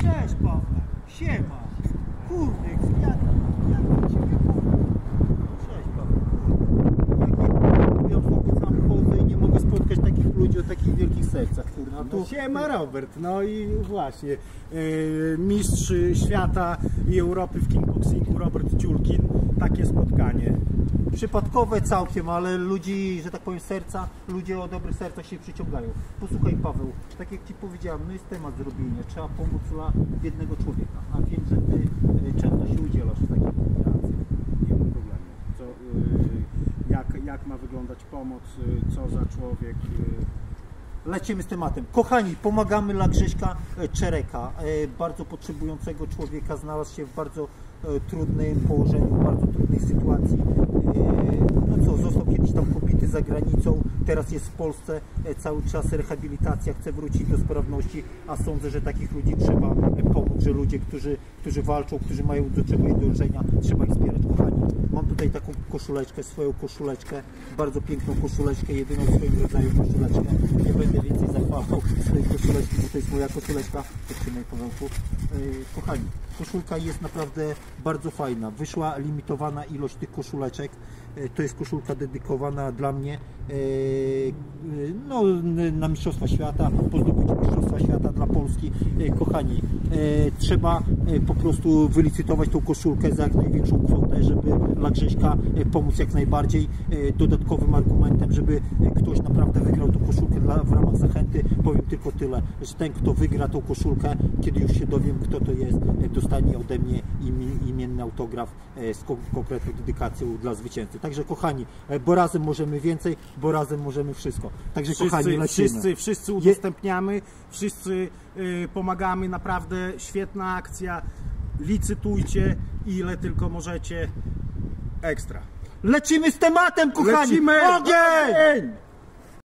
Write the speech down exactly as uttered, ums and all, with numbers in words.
Cześć Paweł, siema. Kurde, jak, jak ciebie Cześć Paweł, kurde. Ja w sam chodzę i nie mogę spotkać takich ludzi o takich wielkich sercach, kurde. A tu... No siema Robert, no i właśnie yy, mistrz świata i Europy w kickboxingu Robert Ciulkin, takie spotkanie. Przypadkowe całkiem, ale ludzi, że tak powiem, serca, ludzie o dobrych sercach się przyciągają. Posłuchaj Paweł, tak jak Ci powiedziałem, no jest temat zrobienia, trzeba pomóc dla jednego człowieka, a wiem, że Ty y, często się udzielasz w takich akcjach. Nie ma problemu. Co, yy, jak, jak ma wyglądać pomoc, yy, co za człowiek. Yy. Lecimy z tematem. Kochani, pomagamy dla Grześka Czereka, bardzo potrzebującego człowieka, znalazł się w bardzo trudnym położeniu, w bardzo trudnej sytuacji. No co, został kiedyś tam pobity za granicą, teraz jest w Polsce, cały czas rehabilitacja, chce wrócić do sprawności, a sądzę, że takich ludzi trzeba pomóc, że ludzie, którzy, którzy walczą, którzy mają do czegoś dążenia, trzeba ich wspierać. Kochani, mam tutaj taką koszuleczkę, swoją koszuleczkę, bardzo piękną koszuleczkę, jedyną w swoim rodzaju koszuleczkę. Nie będę więcej zachwalał swojej koszuleczki, bo to jest moja koszuleczka. Trzymaj, Pawełku. Kochani, koszulka jest naprawdę bardzo fajna. Wyszła limitowana ilość tych koszuleczek. To jest koszulka dedykowana dla mnie no, na Mistrzostwa Świata, po zdobyciu Mistrzostwa Świata dla Polski. Kochani, trzeba po prostu wylicytować tą koszulkę za jak największą kwotę, żeby dla Grześka pomóc jak najbardziej. Dodatkowym argumentem, żeby ktoś naprawdę wygrał tą koszulkę dla, w ramach zachęty, powiem tylko tyle, że ten, kto wygra tą koszulkę, kiedy już się dowiem, kto to jest, dostanie ode mnie imienny autograf z konkretną dedykacją dla zwycięzcy. Także kochani, bo razem możemy więcej, bo razem możemy wszystko. Także wszyscy, kochani, lecimy. Wszyscy, wszyscy udostępniamy, wszyscy y, pomagamy, naprawdę świetna akcja. Licytujcie ile tylko możecie. Ekstra. Lecimy z tematem, kochani! Lecimy! Ogień!